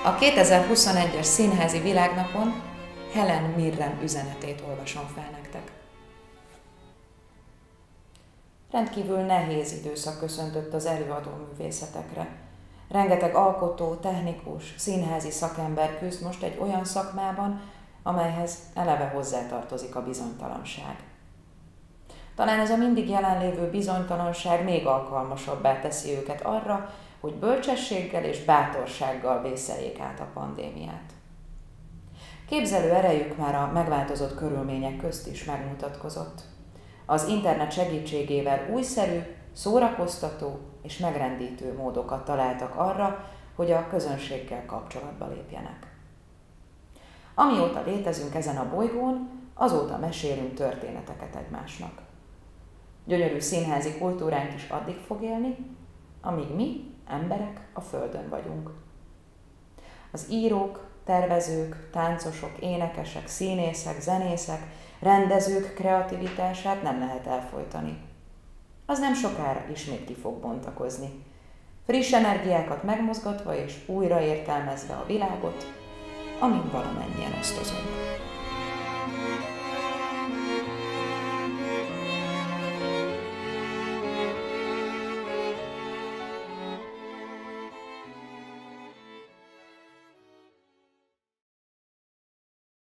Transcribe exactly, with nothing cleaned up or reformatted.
A kétezer-huszonegyes Színházi Világnapon Helen Mirren üzenetét olvasom fel nektek. Rendkívül nehéz időszak köszöntött az előadó művészetekre. Rengeteg alkotó, technikus, színházi szakember küzd most egy olyan szakmában, amelyhez eleve hozzátartozik a bizonytalanság. Talán ez a mindig jelenlévő bizonytalanság még alkalmasabbá teszi őket arra, hogy bölcsességgel és bátorsággal vészeljék át a pandémiát. Képzelő erejük már a megváltozott körülmények közt is megmutatkozott. Az internet segítségével újszerű, szórakoztató és megrendítő módokat találtak arra, hogy a közönséggel kapcsolatba lépjenek. Amióta létezünk ezen a bolygón, azóta mesélünk történeteket egymásnak. Gyönyörű színházi kultúránk is addig fog élni, amíg mi, emberek, a Földön vagyunk. Az írók, tervezők, táncosok, énekesek, színészek, zenészek, rendezők kreativitását nem lehet elfojtani. Az nem sokára ismét ki fog bontakozni. Friss energiákat megmozgatva és újra értelmezve a világot, amin valamennyien osztozunk.